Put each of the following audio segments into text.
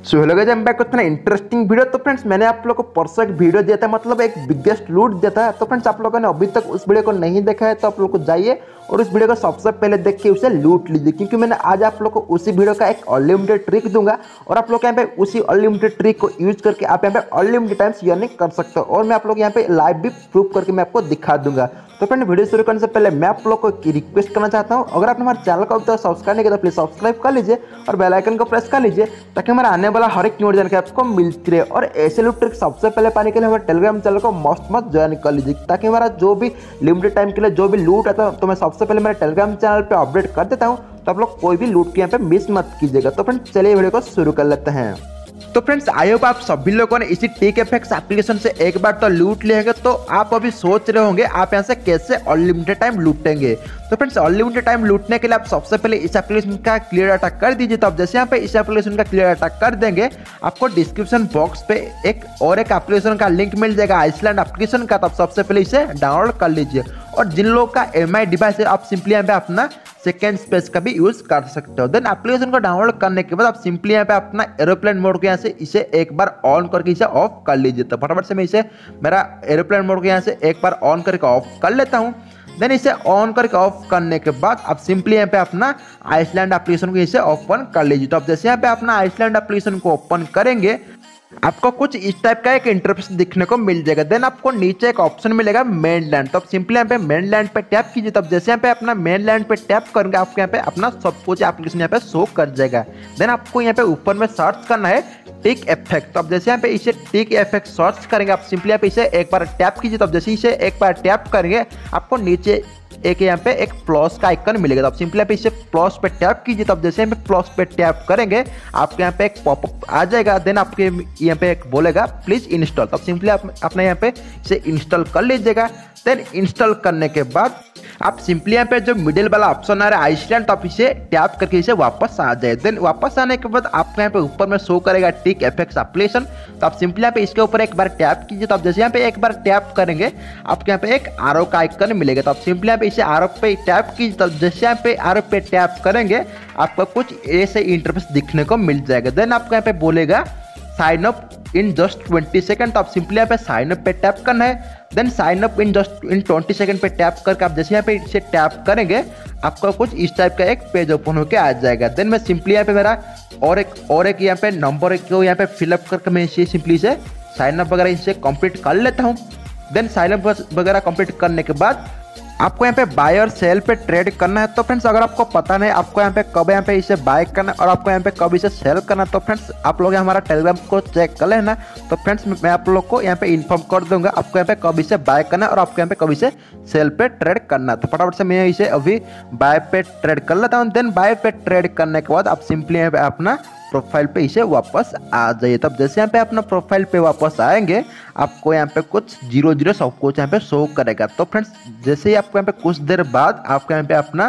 सो hello guys, हम back करते हैं इंटरेस्टिंग वीडियो। तो फ्रेंड्स मैंने आप लोगों को परसों एक वीडियो दिया था, मतलब एक बिगेस्ट लूट दिया था। तो फ्रेंड्स आप लोगों ने अभी तक उस वीडियो को नहीं देखा है तो आप लोग को जाइए और उस वीडियो को सबसे पहले देख के उसे लूट लीजिए, क्योंकि मैंने आज आप लोग को उसी वीडियो का एक अनलिमिटेड ट्रिक दूंगा और आप लोग यहाँ पे उसी अनलिमिटेड ट्रिक को यूज करके आप यहाँ पे अनलिमिटेड टाइम्स अर्निंग कर सकते हो और मैं आप लोग यहाँ पे लाइव भी प्रूफ करके मैं आपको दिखा दूंगा। तो फ्रेंड वीडियो शुरू करने से पहले मैं आप लोग को रिक्वेस्ट करना चाहता हूं, अगर आपने हमारे चैनल को अभी तक सब्सक्राइब नहीं किया तो प्लीज सब्सक्राइब कर लीजिए और बेल आइकन को प्रेस कर लीजिए ताकि हमारा आने वाला हर एक न्यू जानकारी आपको मिलती रहे। और ऐसे लूट ट्रिक सबसे पहले पाने के लिए हमारे टेलीग्राम चैनल को मस्त ज्वाइन कर लीजिए ताकि हमारा जो भी लिमिटेड टाइम के लिए जो भी लूट आता है तो मैं सबसे पहले मेरे टेलीग्राम चैनल पर अपडेट कर देता हूँ, तो आप लोग कोई भी लूट के यहाँ पे मिस मत कीजिएगा। तो फ्रेंड चलिए वीडियो को शुरू कर लेते हैं। तो फ्रेंड्स आई होप आप सभी लोगों ने इसी TikFX एप्लीकेशन से एक बार तो लूट लिएंगे। तो आप अभी सोच रहे होंगे आप यहाँ से कैसे अनलिमिटेड टाइम लूटेंगे। तो फ्रेंड्स अनलिमिटेड टाइम लूटने के लिए आप सबसे पहले इस एप्लीकेशन का क्लियर डाटा कर दीजिए। तो आप जैसे यहाँ पे इस एप्लीकेशन का क्लियर डाटा कर देंगे, आपको डिस्क्रिप्शन बॉक्स पे एक एप्लीकेशन का लिंक मिल जाएगा आइसलैंड एप्लीकेशन का। तो आप सबसे पहले इसे डाउनलोड कर लीजिए और जिन लोगों का MI डिवाइस है आप सिंपली यहाँ पे अपना सेकेंड स्पेस का भी यूज कर सकते हो। देन एप्लीकेशन को डाउनलोड करने के बाद आप सिंपली यहाँ पे अपना एरोप्लेन मोड को यहाँ से इसे एक बार ऑन करके इसे ऑफ कर लीजिए। तो फटाफट से मैं इसे मेरा एरोप्लेन मोड को यहाँ से एक बार ऑन करके ऑफ कर लेता हूँ। देन इसे ऑन करके ऑफ करने के बाद आप सिंपली यहाँ पे अपना आइसलैंड एप्लीकेशन को इसे ओपन कर लीजिए। तो आप जैसे यहाँ पे अपना आइसलैंड एप्लीकेशन को ओपन करेंगे, आपको कुछ इस टाइप का एक इंटरफेस दिखने को मिल जाएगा। देन आपको नीचे एक ऑप्शन मिलेगा मेनलैंड। तो आप सिंपली यहाँ पे मेनलैंड पे टैप कीजिए। तब जैसे यहाँ पे अपना मेनलैंड पे टैप करेंगे, आपको यहाँ पे अपना सब कुछ एप्लीकेशन यहाँ पे शो कर जाएगा। देन आपको यहाँ पे ऊपर में सर्च करना है TikFX। तो अब जैसे यहाँ पे इसे TikFX सर्च करेंगे, आप सिंपली यहाँ पे इसे एक बार टैप कीजिए। तब जैसे इसे एक बार टैप करेंगे, आपको नीचे एक यहाँ पे एक प्लस का आइकन मिलेगा। तो आप सिंपली यहाँ पे इसे प्लस पे टैप कीजिए। तब जैसे यहाँ पे प्लस पे टैप करेंगे, आपके यहाँ पे एक पॉपअप आ जाएगा। देन आपके यहाँ पे एक बोलेगा प्लीज इंस्टॉल। तो आप सिंपली आप अपने यहाँ पे इसे इंस्टॉल कर लीजिएगा। देन इंस्टॉल करने के बाद आप सिंपली यहाँ पे जो मिडिल वाला ऑप्शन आ रहा है आइसलैंड, तो आप इसे टैप करके इसे वापस आ जाए। देन वापस आने के बाद आपको यहाँ पे ऊपर में शो करेगा TikFX एप्लीकेशन। तो आप सिंपली यहाँ पे इसके ऊपर एक बार टैप कीजिए। तो आप जैसे यहाँ पे एक बार टैप करेंगे, आपके यहाँ पे एक आरो का आइकन मिलेगा। तो आप सिंपली यहाँ पे इसे आरो पे टैप कीजिए। तो जैसे यहाँ पे आरो पे टैप करेंगे, आपको कुछ ऐसे इंटरफेस दिखने को मिल जाएगा। देन आपको यहाँ पे बोलेगा sign up in just 20 second. तो आप सिंपली यहाँ पे साइन अप पे टैप करना है। Then sign up in 20 second पे टैप करके आप जैसे यहाँ पे इसे टैप करेंगे, आपका कुछ इस टाइप का एक पेज ओपन होके आ जाएगा। देन मैं सिंपली यहाँ पे मेरा और एक यहाँ पे नंबर को यहाँ पे फिलअप करके मैं इसे सिंपली से साइन अप वगैरह इसे कंप्लीट कर लेता हूँ। देन साइन अप वगैरह कंप्लीट करने के बाद आपको यहाँ पे बाय और सेल पे ट्रेड करना है। तो फ्रेंड्स अगर आपको पता नहीं आपको यहाँ पे कब यहाँ पे इसे बाय करना है और आपको यहाँ पे कब इसे सेल करना है, तो फ्रेंड्स आप लोग हमारा टेलीग्राम को चेक कर लेना। तो फ्रेंड्स मैं आप लोग को यहाँ पे इन्फॉर्म कर दूंगा आपको यहाँ पे कब इसे बाय करना है और आपको यहाँ पे कब इसे सेल पे ट्रेड करना है। तो फटाफट से मैं इसे अभी बाय पे ट्रेड कर लेता हूँ। देन बाय पे ट्रेड करने के बाद आप सिंपली यहाँ पे अपना प्रोफाइल पे इसे वापस आ जाइए। तब जैसे यहाँ पे अपना प्रोफाइल पे वापस आएंगे, आपको यहाँ पे कुछ 0 सब कुछ यहाँ पे शो करेगा। तो फ्रेंड्स जैसे ही आपको यहाँ पे कुछ देर बाद आपको यहाँ पे अपना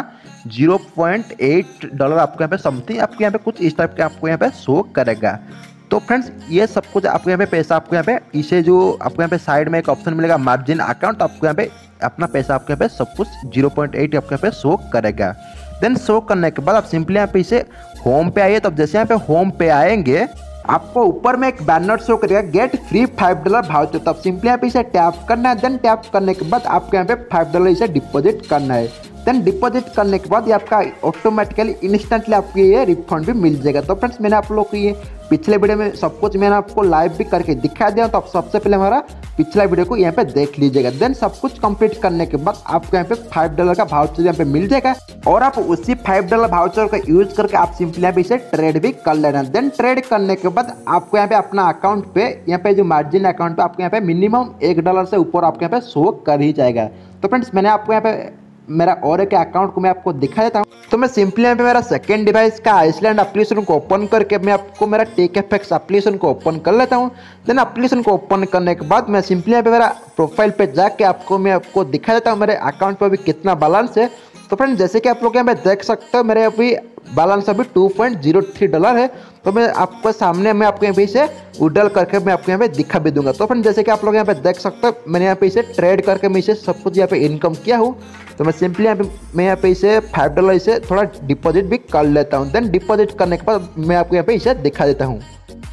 $0.8 आपको यहाँ पे समथिंग आपको यहाँ पे कुछ इस टाइप के आपको यहाँ पे शो करेगा। तो फ्रेंड्स ये सब कुछ आपको यहाँ पे पैसा आपको यहाँ पे इसे जो आपको यहाँ पे साइड में एक ऑप्शन मिलेगा मार्जिन अकाउंट, आपको यहाँ पे अपना पैसा आपको यहाँ पे सब कुछ 0.8 आपको यहाँ पे शो करेगा। देन शो करने के बाद आप सिंपली यहाँ पे इसे होम पे आइए। तब जैसे यहाँ पे होम पे आएंगे, आपको ऊपर में एक बैनर शो करेगा गेट फ्री $5 वाउचर। तब सिंपली यहाँ पे इसे टैप करना है। देन टैप करने के बाद आपको यहाँ पे $5 इसे डिपॉजिट करना है। देन डिपॉजिट करने के बाद ये आपका ऑटोमेटिकली इंस्टेंटली आपको ये रिफंड भी मिल जाएगा। तो फ्रेंड्स मैंने आप लोग को ये पिछले वीडियो में सब कुछ मैंने आपको लाइव भी करके दिखा दिया। तो आप सबसे पहले हमारा पिछला वीडियो को यहाँ पे देख लीजिएगा। देन सब कुछ कंप्लीट करने के बाद आपको यहाँ पे $5 का वाउचर यहाँ पे मिल जाएगा और आप उसी $5 वाउचर का यूज करके आप सिंपली यहाँ पे इसे ट्रेड भी कर लेना। देन ट्रेड करने के बाद आपको यहाँ पे अपना अकाउंट पे यहाँ पे जो मार्जिन अकाउंट पे आपको यहाँ पे मिनिमम $1 से ऊपर आपको यहाँ पे शो कर ही जाएगा। तो फ्रेंड्स मैंने आपको यहाँ पे मेरा और एक अकाउंट को मैं आपको दिखा देता हूँ। तो मैं सिंपली यहाँ पे मेरा सेकंड डिवाइस का आइसलैंड एप्लीकेशन को ओपन करके मैं आपको मेरा TikFX एप्लीकेशन को ओपन कर लेता हूँ। देन एप्लीकेशन को ओपन करने के बाद मैं सिंपली यहाँ पे मेरा प्रोफाइल पे जाके मैं आपको दिखा देता हूँ मेरे अकाउंट पे अभी कितना बैलेंस है। तो फ्रेंड जैसे कि आप लोग यहाँ पे देख सकते हो मेरे अभी बैलेंस अभी $2.03 है। तो मैं आपको सामने मैं आपको यहाँ पे इसे विड्रॉल करके मैं आपको यहाँ पे दिखा भी दूंगा। तो फ्रेंड जैसे कि आप लोग यहाँ पे देख सकते हो मैंने यहाँ पे इसे ट्रेड करके मैं इसे सब कुछ यहाँ पे इनकम किया हूँ। तो मैं सिंपली यहाँ पे इसे $5 इसे थोड़ा डिपॉजिट भी कर लेता हूँ। देन डिपॉजिट करने के बाद मैं आपको यहाँ पे इसे दिखा देता हूँ।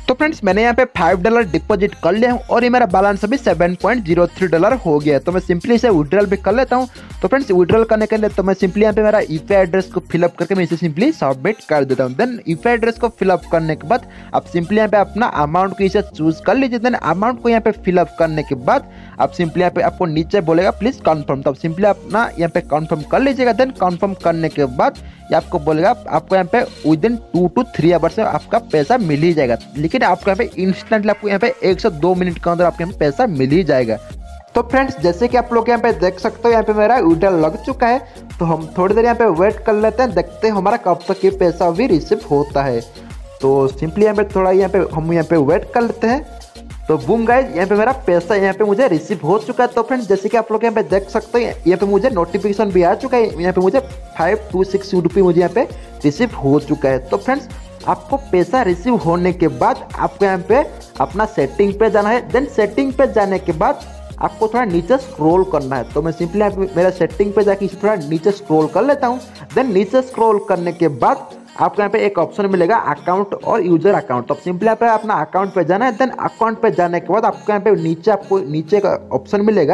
तो फ्रेंड्स मैंने यहाँ पे $5 डिपॉजिट कर लिया हूँ और ये मेरा बैलेंस अभी $7.03 हो गया है। तो मैं सिंपली इसे विड्रॉल भी कर लेता हूँ। तो फ्रेंड्स विड्रॉल करने के लिए तो मैं सिंपली यहाँ पे मेरा यूपीआई एड्रेस को फिलअप करके मैं इसे सिंपली सबमिट कर देता हूँ। देन यूपीआई एड्रेस को फिलअप करने के बाद आप सिंपली यहाँ पे अपना अमाउंट को इसे चूज कर लीजिए। देन अमाउंट को यहाँ पे फिलअप करने के बाद आप सिंपली यहाँ पे आपको नीचे बोलेगा प्लीज कन्फर्म, तो आप सिंपली अपना यहाँ पे कन्फर्म कर लीजिएगा। देन कन्फर्म करने के बाद ये आपको बोलेगा आपको यहाँ पे विदिन 2 to 3 आवर्स में आपका पैसा मिल ही जाएगा। लेकिन आपको यहाँ पे इंस्टेंटली आपको यहाँ पे 1 से 2 मिनट के अंदर आपके यहाँ पे पैसा मिल ही जाएगा। तो फ्रेंड्स जैसे कि आप लोग यहाँ पे देख सकते हो यहाँ पे मेरा विड्रॉल लग चुका है। तो हम थोड़ी देर यहाँ पे वेट कर लेते हैं, देखते हैं हमारा कब तक ये पैसा भी रिसीव होता है। तो सिंपली यहाँ पे थोड़ा हम यहाँ पे वेट कर लेते हैं। तो बूम गाइज यहाँ पे मेरा पैसा यहाँ पे मुझे रिसीव हो चुका है। तो फ्रेंड्स जैसे कि आप लोग यहाँ पे देख सकते हैं यहाँ पे मुझे नोटिफिकेशन भी आ चुका है। यहाँ पे मुझे 526 रुपये मुझे यहाँ पे रिसीव हो चुका है। तो फ्रेंड्स आपको पैसा रिसीव होने के बाद आपको यहाँ पे अपना सेटिंग पे जाना है। देन सेटिंग पे जाने के बाद आपको थोड़ा नीचे स्क्रॉल करना है। तो मैं सिंपली यहाँ पे मेरा सेटिंग पे जाके थोड़ा नीचे स्क्रॉल कर लेता हूँ। देन नीचे स्क्रॉल करने के बाद आपको यहाँ पे एक ऑप्शन मिलेगा अकाउंट और यूजर अकाउंट। तो सिंपली यहाँ पे अपना अकाउंट पे जाना है। देन अकाउंट पे जाने के बाद आपको यहाँ पे नीचे का ऑप्शन मिलेगा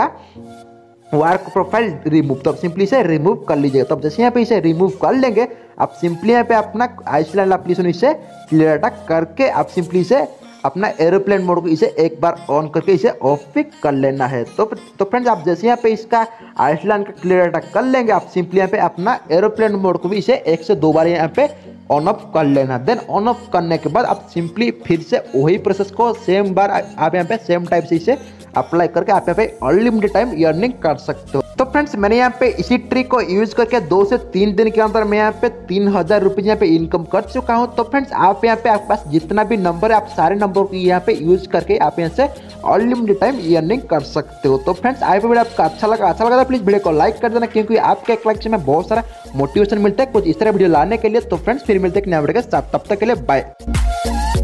वर्क प्रोफाइल रिमूव। तो सिंपली इसे रिमूव कर लीजिएगा। तब जैसे यहाँ पे इसे रिमूव कर लेंगे आप सिंपली यहाँ पे अपना आइसलैंड एप्लीकेशन इसे क्लियर करके आप सिंपली इसे अपना एरोप्लेन मोड को इसे एक बार ऑन करके इसे ऑफ भी कर लेना है। तो फ्रेंड्स आप जैसे यहाँ पे इसका आइसलैंड का क्लियर कर लेंगे आप सिंपली यहाँ पे अपना एरोप्लेन मोड को भी इसे 1 से 2 बार यहाँ पे ऑन ऑफ कर लेना। देन ऑन ऑफ करने के बाद आप सिंपली फिर से वही प्रोसेस को सेम बार आप यहाँ पे सेम टाइप से इसे अप्लाई करके आप यहाँ पे अनलिमिटेड टाइम अर्निंग कर सकते हो। तो फ्रेंड्स मैंने यहाँ पे इसी ट्रिक को यूज करके 2 से 3 दिन के अंदर मैं यहाँ पे 3000 रुपीज यहाँ पे इनकम कर चुका हूँ। तो फ्रेंड्स आप यहाँ पे आपके पास जितना भी नंबर है आप सारे नंबर को यहाँ पे यूज करके आप यहाँ से अनलिमिटेड टाइम अर्निंग कर सकते हो। तो फ्रेंड्स आई वीडियो आपको अच्छा लगा तो प्लीज वीडियो को लाइक कर देना, क्योंकि आपके एक लाइक से मैं बहुत सारा मोटिवेशन मिलता है कुछ इस तरह वीडियो लाने के लिए। तो फ्रेंड्स फिर मिलते हैं एक नया वीडियो के साथ, तब तक के लिए बाय।